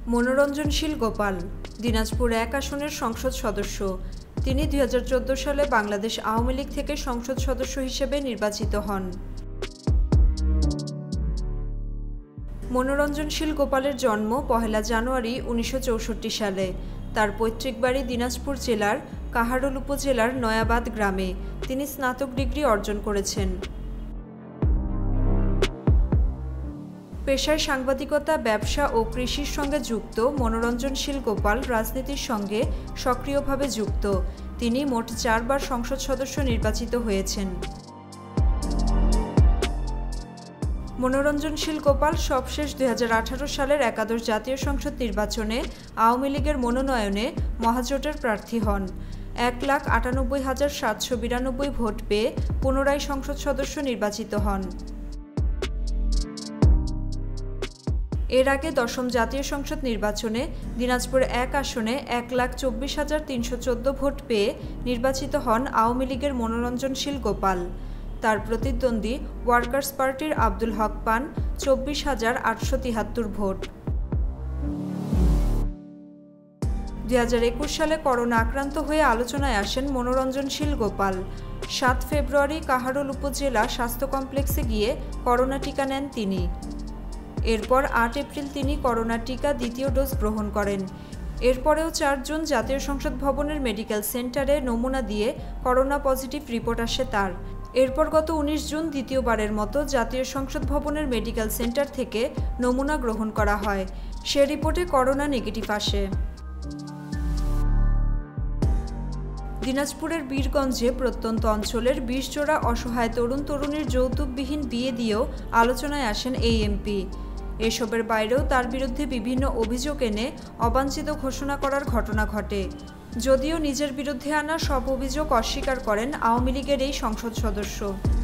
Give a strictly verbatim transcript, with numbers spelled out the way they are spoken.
মনোরঞ্জনশীল গোপাল দিনাজপুর এক আসনের সংসদ সদস্য। তিনি দুই হাজার চোদ্দো সালে বাংলাদেশ আওয়ামী লীগ থেকে সংসদ সদস্য হিসেবে নির্বাচিত হন। মনোরঞ্জনশীল গোপালের জন্ম পহেলা জানুয়ারি উনিশশো চৌষট্টি সালে। তার পৈতৃক বাড়ি দিনাজপুর জেলার কাহারোল উপজেলার নয়াবাদ গ্রামে। তিনি স্নাতক ডিগ্রি অর্জন করেছেন। পেশায় সাংবাদিকতা, ব্যবসা ও কৃষির সঙ্গে যুক্ত মনোরঞ্জনশীল গোপাল রাজনীতির সঙ্গে সক্রিয়ভাবে যুক্ত। তিনি মোট চারবার সংসদ সদস্য নির্বাচিত হয়েছেন। মনোরঞ্জনশীল গোপাল সবশেষ দুই হাজার আঠারো সালের একাদশ জাতীয় সংসদ নির্বাচনে আওয়ামী লীগের মনোনয়নে মহাজোটের প্রার্থী হন। এক লাখ আটানব্বই হাজার সাতশো বিরানব্বই ভোট পেয়ে পুনরায় সংসদ সদস্য নির্বাচিত হন। এর আগে দশম জাতীয় সংসদ নির্বাচনে দিনাজপুর এক আসনে এক লাখ চব্বিশ হাজার তিনশো চোদ্দ ভোট পেয়ে নির্বাচিত হন আওয়ামী লীগের মনোরঞ্জনশীল গোপাল। তার প্রতিদ্বন্দ্বী ওয়ার্কার্স পার্টির আব্দুল হক পান চব্বিশ হাজার আটশো তিয়াত্তর ভোট। দুই হাজার একুশ সালে করোনা আক্রান্ত হয়ে আলোচনায় আসেন মনোরঞ্জনশীল গোপাল। সাত ফেব্রুয়ারি কাহারোল উপজেলা স্বাস্থ্য কমপ্লেক্সে গিয়ে করোনা টিকা নেন তিনি। এরপর আট এপ্রিল তিনি করোনা টিকা দ্বিতীয় ডোজ গ্রহণ করেন। এরপরেও চার জুন জাতীয় সংসদ ভবনের মেডিকেল সেন্টারে নমুনা দিয়ে করোনা পজিটিভ রিপোর্ট আসে তার। এরপর গত উনিশ জুন দ্বিতীয়বারের মতো জাতীয় সংসদ ভবনের মেডিকেল সেন্টার থেকে নমুনা গ্রহণ করা হয়। সে রিপোর্টে করোনা নেগেটিভ আসে। দিনাজপুরের বীরগঞ্জে প্রত্যন্ত অঞ্চলের বিশ জোড়া অসহায় তরুণ তরুণীর যৌতুকবিহীন বিয়ে দিয়েও আলোচনায় আসেন এই এমপি। এসবের বাইরেও তার বিরুদ্ধে বিভিন্ন অভিযোগ এনে অবাঞ্ছিত ঘোষণা করার ঘটনা ঘটে। যদিও নিজের বিরুদ্ধে আনা সব অভিযোগ অস্বীকার করেন আওয়ামী লীগের এই সংসদ সদস্য।